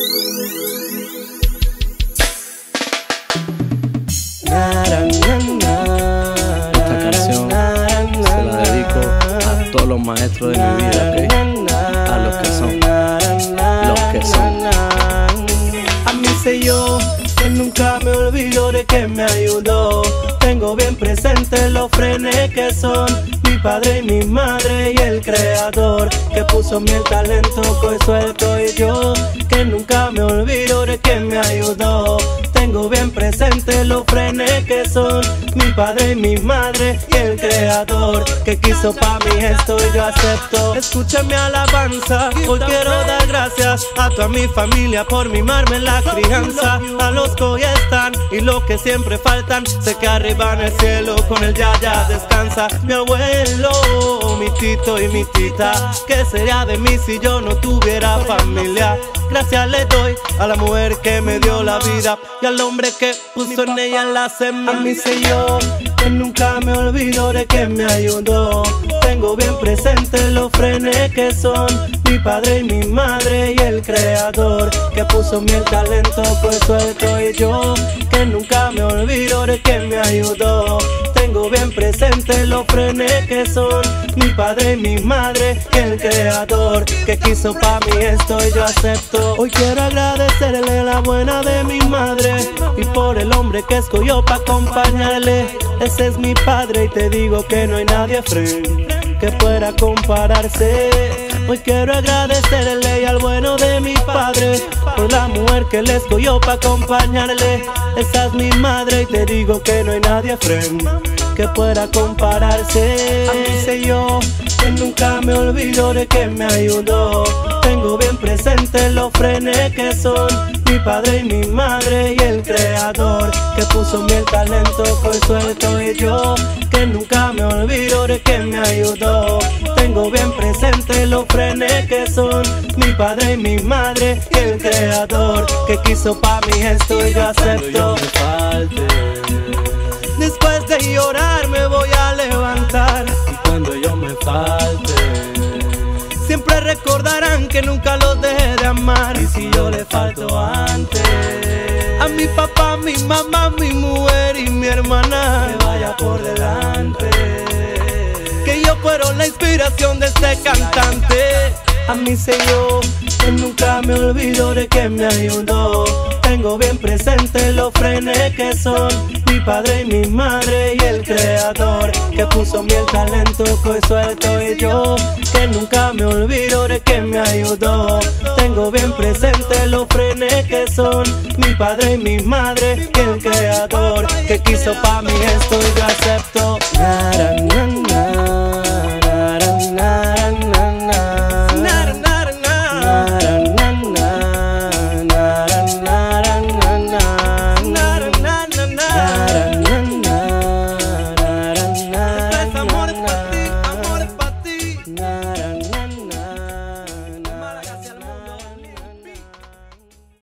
Esta canción se la dedico a todos los maestros de mi vida, ¿okay? A los que son. A mí sé yo que nunca me olvido de que me ayudó. Tengo bien presente los frenes que son mi padre y mi madre y el creador que puso mi talento, pues suelto y yo que nunca me olvido de que me ayudó. Tengo bien presente los frenes que son mi padre y mi madre y el creador que quiso pa' mí esto y yo acepto. Escucha mi alabanza, hoy quiero dar gracias a toda mi familia por mimarme en la crianza. A los que hoy están y los que siempre faltan, sé que arriba en el cielo con el ya descansa. Mi abuelo, mi tito y mi tita, ¿qué sería de mí si yo no tuviera familia? Gracias le doy a la mujer que me dio la vida y al hombre que puso en ella la semilla. A mí sé yo que nunca me olvido de que me ayudó. Tengo bien presente los frenes que son mi padre y mi madre y el creador que puso mi talento, pues suelto y yo que nunca me olvido de que me ayudó. Tengo bien presente los frenes que son mi padre y mi madre y el creador que quiso pa' mí esto y yo acepto. Hoy quiero agradecerle la buena de mi madre y por el hombre que escogió pa' acompañarle. Ese es mi padre y te digo que no hay nadie que pueda compararse. Hoy quiero agradecerle al bueno de mi padre por la mujer que le escogió pa' acompañarle. Esa es mi madre y te digo que no hay nadie que pueda compararse. A mí sé yo que nunca me olvido de que me ayudó. Tengo bien presente los frenes que son mi padre y mi madre y el creador que puso mi talento, pues suelto y yo que nunca me olvido de que me ayudó. Tengo bien presente los frenes que son mi padre y mi madre y el creador que quiso pa' mí esto y yo acepto. Después de llorar me voy a levantar y cuando yo me falte siempre recordarán que nunca los dejé de amar. Y si yo le falto antes a mi papá, mi mamá, mi mujer y mi hermana, que vaya por delante, que yo fueron la inspiración de este cantante. A mí sé yo que nunca me olvido de que me ayudó. Tengo bien presente los frenes que son mi padre y mi madre y el creador que puso mi talento, pues suelto y yo que nunca me olvido de que me ayudó. Tengo bien presente los frenes que son mi padre y mi madre y el creador que quiso pa' mí esto y yo acepto.